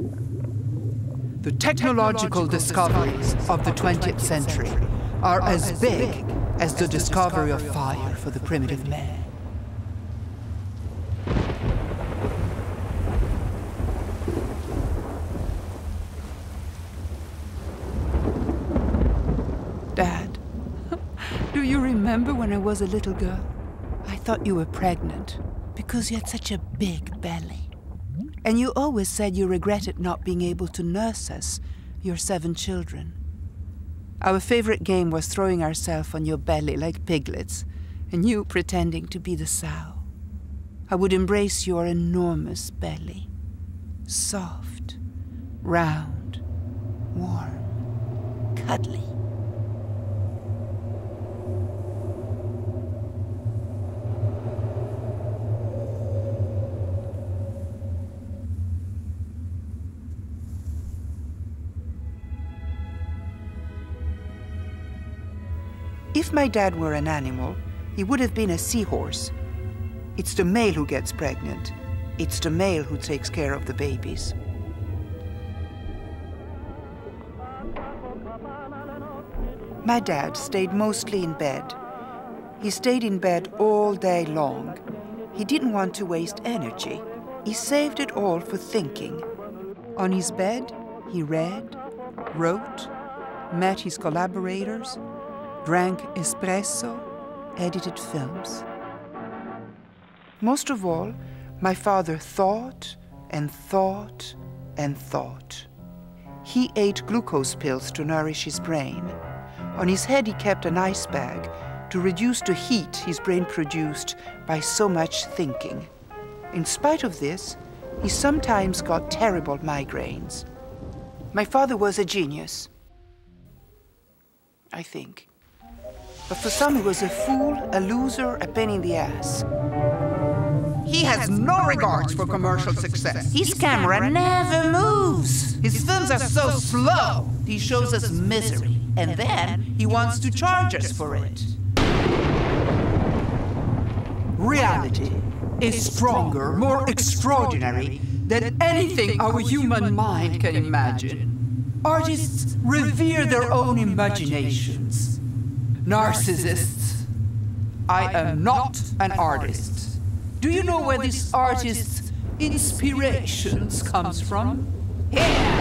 The technological discoveries of the 20th century are as big as the discovery of fire for the primitive man. Dad, do you remember when I was a little girl? I thought you were pregnant because you had such a big belly. And you always said you regretted not being able to nurse us, your 7 children. Our favorite game was throwing ourselves on your belly like piglets, and you pretending to be the sow. I would embrace your enormous belly. Soft, round, warm, cuddly. If my dad were an animal, he would have been a seahorse. It's the male who gets pregnant. It's the male who takes care of the babies. My dad stayed mostly in bed. He stayed in bed all day long. He didn't want to waste energy. He saved it all for thinking. On his bed, he read, wrote, met his collaborators, drank espresso, edited films. Most of all, my father thought and thought and thought. He ate glucose pills to nourish his brain. On his head he kept an ice bag to reduce the heat his brain produced by so much thinking. In spite of this, he sometimes got terrible migraines. My father was a genius, I think. But for some, he was a fool, a loser, a pain in the ass. He has no regards for commercial success. His camera never moves. His films are so slow. He shows us misery, and then he wants to charge us for it. Reality is stronger, more extraordinary than anything our human mind can imagine. Artists revere their own imaginations. Narcissists. I am not an artist. Do you know where this artist's inspirations comes from? Here!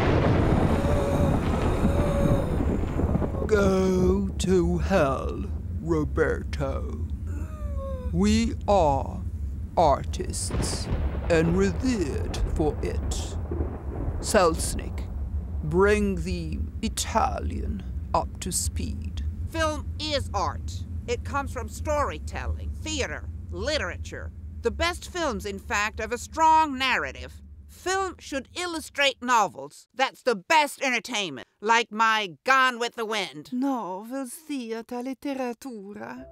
Go to hell, Roberto. We are artists and revered for it. Selznick, bring the Italian up to speed. Film is art. It comes from storytelling, theater, literature. The best films, in fact, have a strong narrative. Film should illustrate novels. That's the best entertainment, like my Gone with the Wind. Novels, theater, letteratura.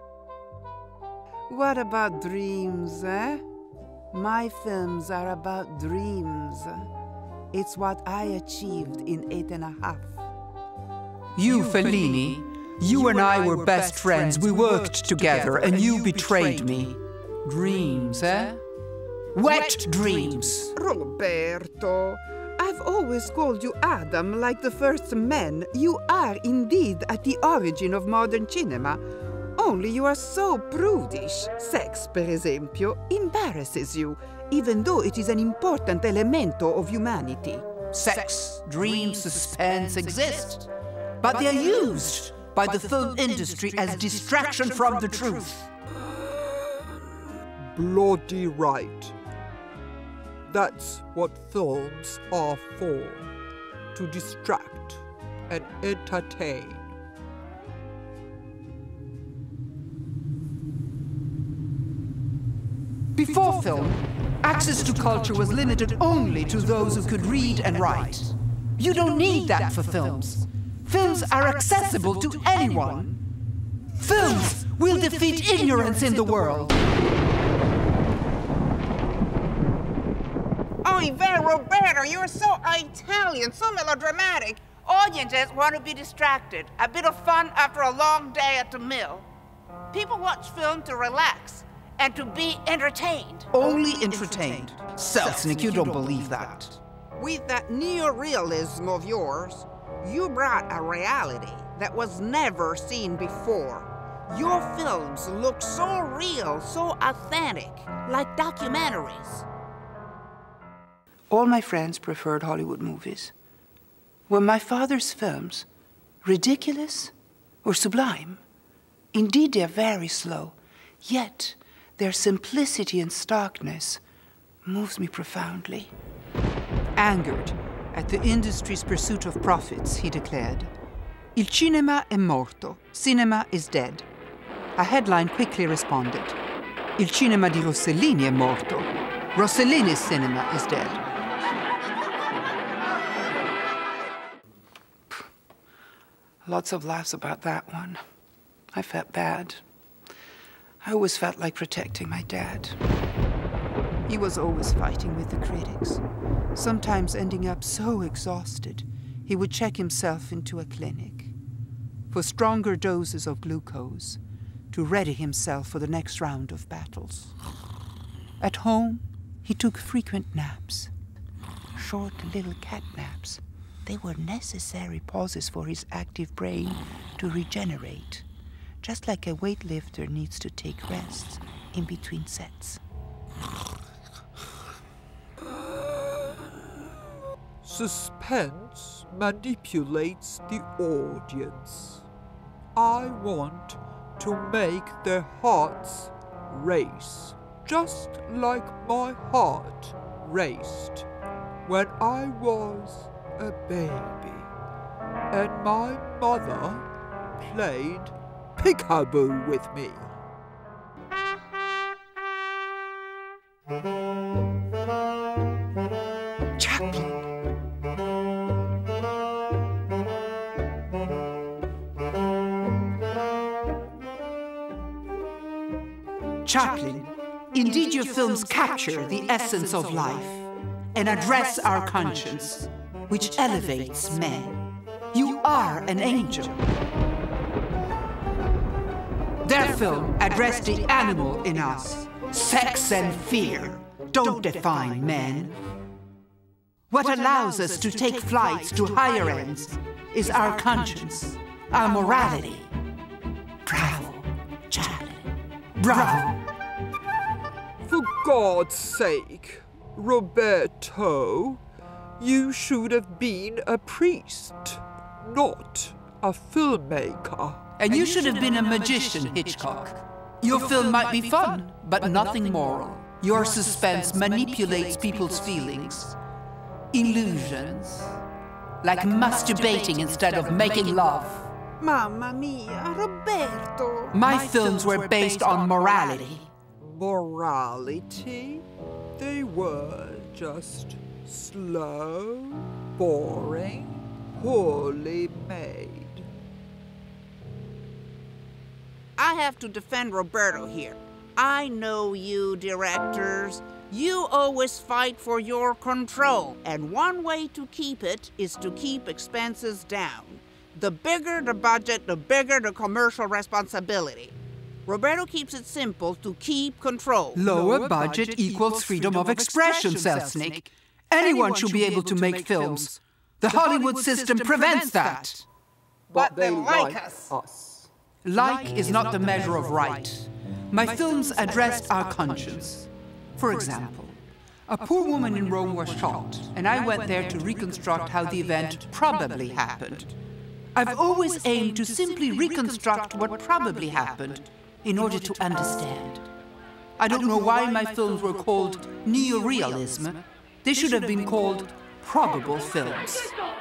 What about dreams, eh? My films are about dreams. It's what I achieved in 8.5. You, Fellini, you and I were best friends. We worked together, and you betrayed me. Dreams, eh? Wet dreams. Roberto, I've always called you Adam like the first man. You are indeed at the origin of modern cinema. Only you are so prudish. Sex, per esempio, embarrasses you, even though it is an important elemento of humanity. Sex, dreams, suspense exist, but they are used by the film industry as distraction from the truth. Bloody right. That's what films are for. To distract and entertain. Before film, access to culture was limited only to those who could read and write. You don't need that for films. Films are accessible to anyone. Films will defeat ignorance in the world. Oy vey, Roberto, you're so Italian, so melodramatic. Audiences want to be distracted. A bit of fun after a long day at the mill. People watch film to relax and to be entertained. Only entertained. Selznick, you don't believe that. With that neorealism of yours, you brought a reality that was never seen before. Your films look so real, so authentic, like documentaries. All my friends preferred Hollywood movies. Were my father's films ridiculous or sublime? Indeed, they are very slow, yet their simplicity and starkness moves me profoundly. Angered at the industry's pursuit of profits, he declared, "Il cinema è morto. Cinema is dead." A headline quickly responded, "Il cinema di Rossellini è morto. Rossellini's cinema is dead." Lots of laughs about that one. I felt bad. I always felt like protecting my dad. He was always fighting with the critics, sometimes ending up so exhausted he would check himself into a clinic for stronger doses of glucose to ready himself for the next round of battles. At home, he took frequent naps, short little cat naps. They were necessary pauses for his active brain to regenerate, just like a weightlifter needs to take rests in between sets. Suspense manipulates the audience. I want to make their hearts race, just like my heart raced when I was a baby, and my mother played peekaboo with me. Chaplin. Chaplin, indeed your films capture the essence of life and address our conscience, which elevates men. You are an angel. Their film addressed the animal in us. Sex and fear don't define men. What allows us to take flights to higher ends is our conscience, our morality. Bravo, Chaplin. Bravo. For God's sake, Roberto, you should have been a priest, not a filmmaker. And you should have been a magician, Hitchcock. Your film might be fun, but nothing moral. Your suspense manipulates people's feelings. Illusions. Like masturbating instead of making love. Mamma mia, Roberto. My films were based on morality. Morality? They were just slow, boring, poorly made. I have to defend Roberto here. I know you directors. You always fight for your control, and one way to keep it is to keep expenses down. The bigger the budget, the bigger the commercial responsibility. Roberto keeps it simple to keep control. Lower budget equals freedom of expression, Selznick. Anyone should be able to make films. The Hollywood system prevents that. But they like us. Like is not the measure of right. My films addressed our conscience. For example, a poor woman in Rome was shot, and I went there to reconstruct how the event probably happened. I've always aimed to simply reconstruct what probably happened in order to understand. I don't know why my films were called neorealism. They should have been called probable films.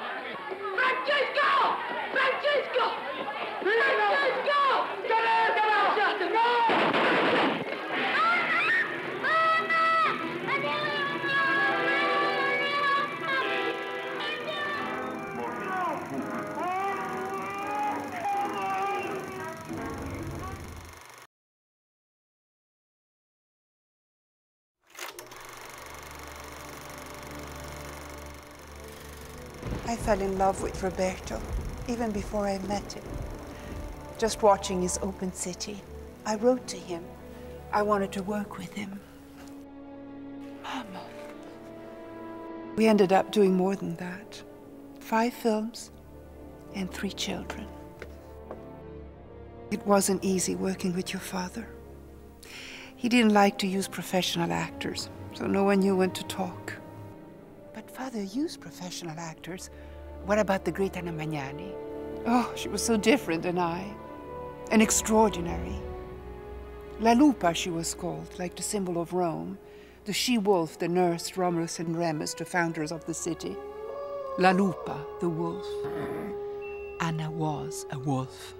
I fell in love with Roberto, even before I met him. Just watching his open city, I wrote to him. I wanted to work with him. Mama. We ended up doing more than that. 5 films and 3 children. It wasn't easy working with your father. He didn't like to use professional actors, so no one knew when to talk. But Father used professional actors. What about the great Anna Magnani? Oh, she was so different than I. And extraordinary. La Lupa, she was called, like the symbol of Rome. The she-wolf that nursed Romulus and Remus, the founders of the city. La Lupa, the wolf. Anna was a wolf.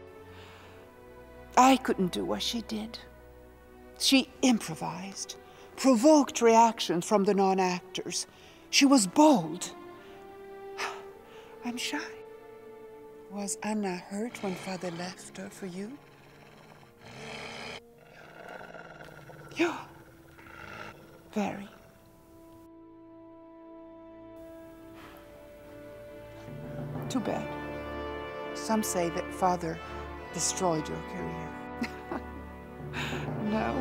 I couldn't do what she did. She improvised, provoked reactions from the non-actors. She was bold. I'm shy. Was Anna hurt when Father left her for you? Yeah, very. Too bad. Some say that Father destroyed your career. No.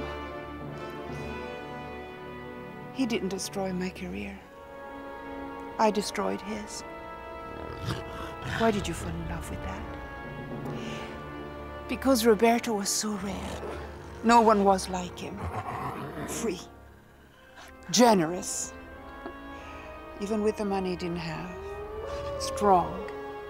He didn't destroy my career. I destroyed his. Why did you fall in love with that? Because Roberto was so rare. No one was like him. Free. Generous. Even with the money he didn't have. Strong.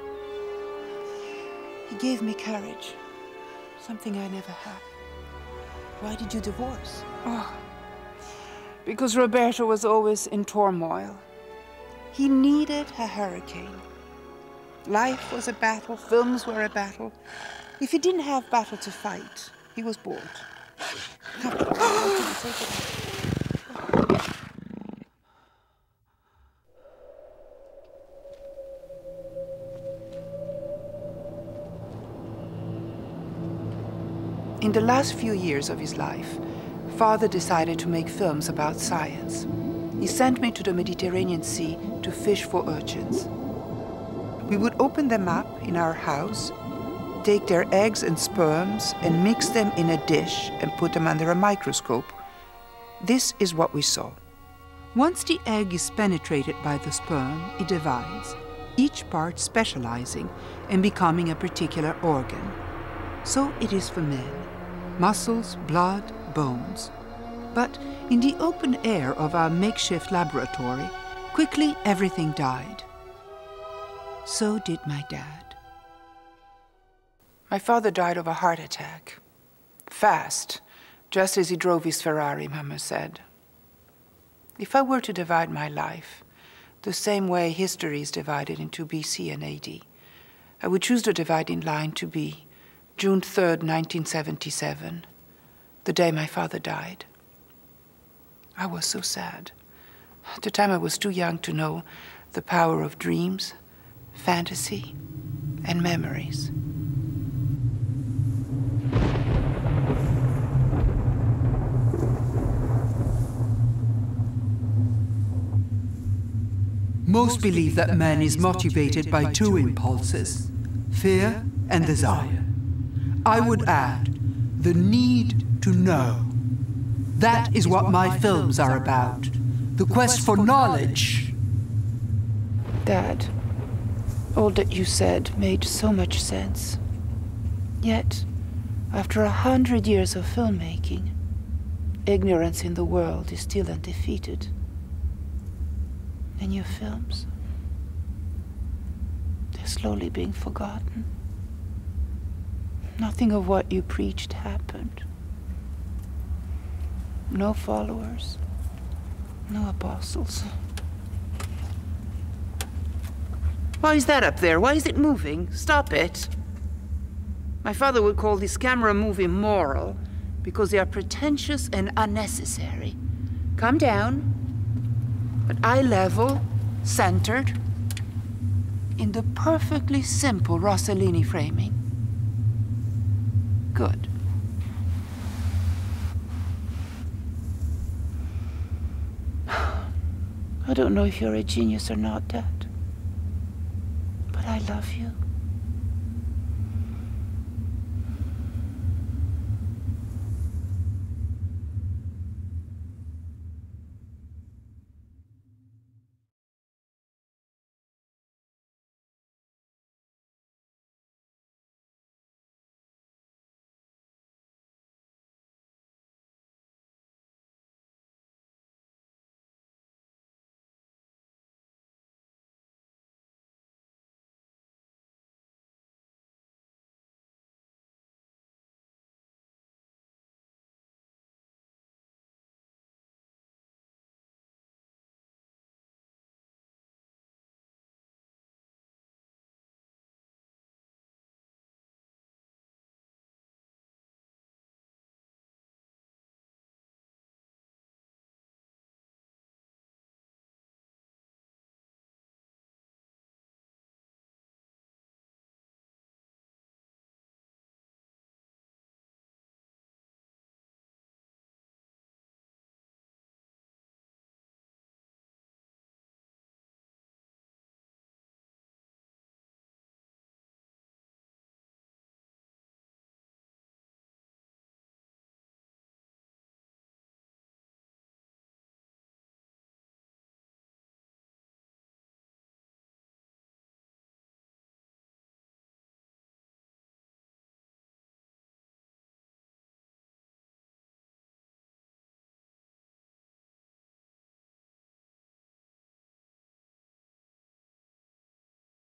He gave me courage. Something I never had. Why did you divorce? Oh, because Roberto was always in turmoil. He needed a hurricane. Life was a battle, films were a battle. If he didn't have battle to fight, he was bored. In the last few years of his life, Father decided to make films about science. He sent me to the Mediterranean Sea to fish for urchins. We would open them up in our house, take their eggs and sperms and mix them in a dish and put them under a microscope. This is what we saw. Once the egg is penetrated by the sperm, it divides, each part specializing and becoming a particular organ. So it is for men. Muscles, blood, bones. But in the open air of our makeshift laboratory, quickly everything died. So did my dad. My father died of a heart attack. Fast, just as he drove his Ferrari, Mama said. If I were to divide my life, the same way history is divided into BC and AD, I would choose the dividing line to be June 3rd, 1977, the day my father died. I was so sad. At the time I was too young to know the power of dreams, fantasy, and memories. Most believe that man is motivated by 2 impulses, fear and desire. I would add, the need to know. That is what my films are about. The quest for knowledge. Dad, all that you said made so much sense. Yet, after 100 years of filmmaking, ignorance in the world is still undefeated. And your films, they're slowly being forgotten. Nothing of what you preached happened. No followers, no apostles. Why is that up there? Why is it moving? Stop it. My father would call this camera move immoral because they are pretentious and unnecessary. Calm down. But eye level, centered, in the perfectly simple Rossellini framing. Good. I don't know if you're a genius or not, Dad. But I love you.